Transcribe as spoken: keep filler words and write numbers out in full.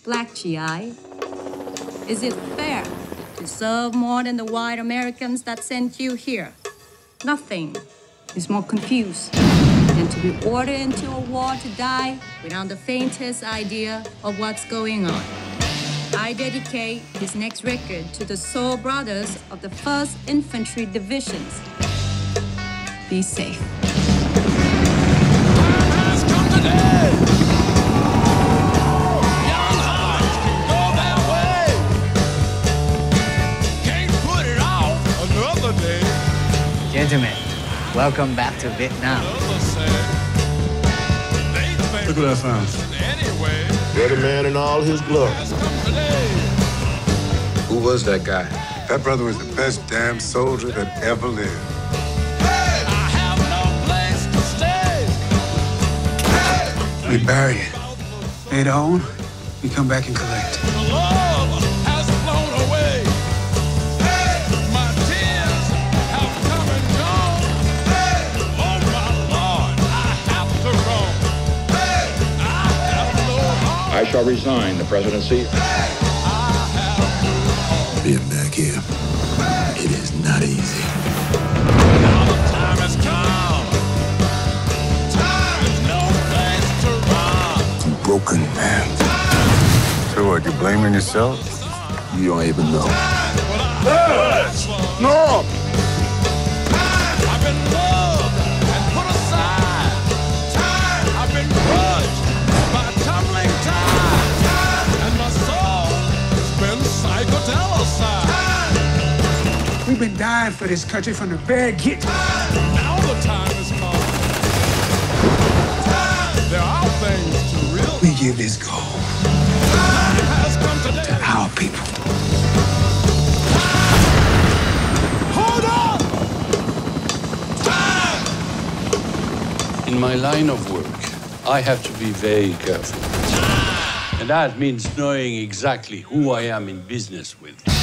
Black G I. Is it fair to serve more than the white Americans that sent you here? Nothing is more confused than to be ordered into a war to die without the faintest idea of what's going on. I dedicate this next record to the soul brothers of the first Infantry Divisions. Be safe. Has come today. Young hearts go their way. Can't put it off another day. Gentlemen, welcome back to Vietnam. Look what I found. Ready man in all his glory. Who was that guy? That brother was the best damn soldier that ever lived. I have no place to stay. We bury it. Later on, we come back and collect. The love has flown away. My tears have come and gone. Oh my Lord, I have to roam. I have no home. I shall resign the presidency. Being back here, it is not easy. Now the time has come. Time is no place to run. I'm broken, man. So what, you blaming yourself? You don't even know. No! I've been loved and put aside. I've been crushed by tumbling tide. And my soul has been psychedelicized. We've been dying for this country from the very get. Now the time has come. There are things to realize. We give this goal Has come today. to our people. Hold on! In my line of work, I have to be very careful. And that means knowing exactly who I am in business with.